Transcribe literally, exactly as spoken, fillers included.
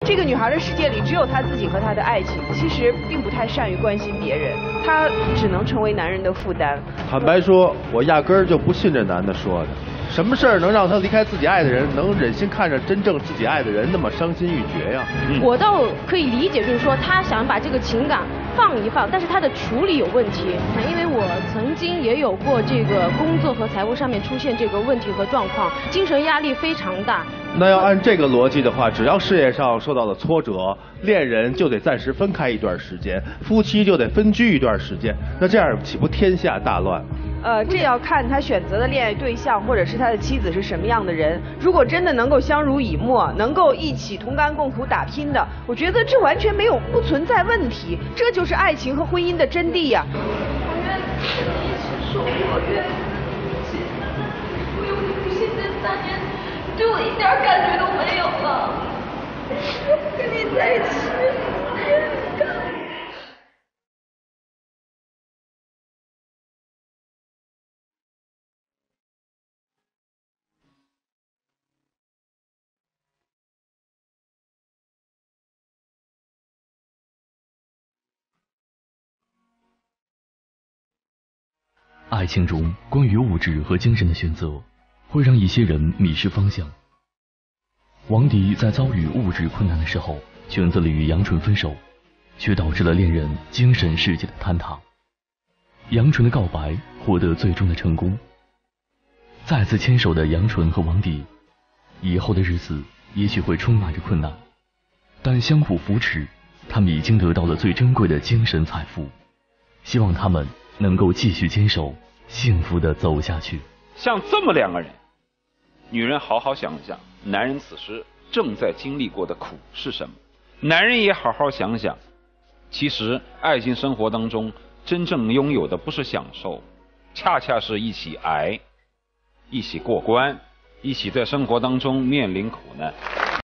这个女孩的世界里只有她自己和她的爱情，其实并不太善于关心别人，她只能成为男人的负担。 坦白说，我压根儿就不信这男的说的。什么事儿能让他离开自己爱的人，能忍心看着真正自己爱的人那么伤心欲绝呀？ 嗯、我倒可以理解，就是说他想把这个情感放一放，但是他的处理有问题。因为我曾经也有过这个工作和财务上面出现这个问题和状况，精神压力非常大。 那要按这个逻辑的话，只要事业上受到了挫折，恋人就得暂时分开一段时间，夫妻就得分居一段时间，那这样岂不天下大乱？ 呃，这要看他选择的恋爱对象或者是他的妻子是什么样的人。如果真的能够相濡以沫，能够一起同甘共苦打拼的，我觉得这完全没有不存在问题。这就是爱情和婚姻的真谛呀、啊。 我愿跟你一起说，我愿意。我有你不信这三年，对我一点感觉都没有了。我不跟你在一起，干。 爱情中关于物质和精神的选择，会让一些人迷失方向。王迪在遭遇物质困难的时候，选择了与杨纯分手，却导致了恋人精神世界的坍塌。杨纯的告白获得最终的成功，再次牵手的杨纯和王迪，以后的日子也许会充满着困难，但相互扶持，他们已经得到了最珍贵的精神财富。希望他们能够继续坚守，幸福的走下去。 像这么两个人，女人好好想想，男人此时正在经历过的苦是什么？男人也好好想想，其实爱情生活当中真正拥有的不是享受，恰恰是一起挨，一起过关，一起在生活当中面临苦难。